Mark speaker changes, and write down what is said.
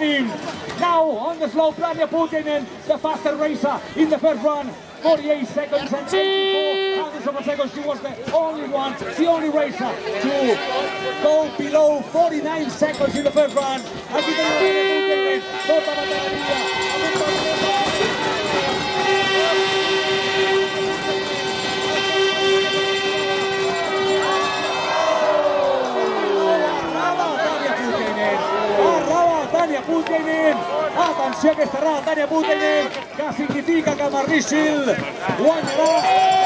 Speaker 1: Putinen. Now on the slope, Tanja Putinen, the faster racer in the first run. 48 seconds and 84 hundredths of a second. She was the only one, the only racer to go below 49 seconds in the first run. Aquí tenemos a Putinen, toda batalla. Tanja Putinen, atenció que estarà Tanja Putinen, que significa que Marishil guanyarà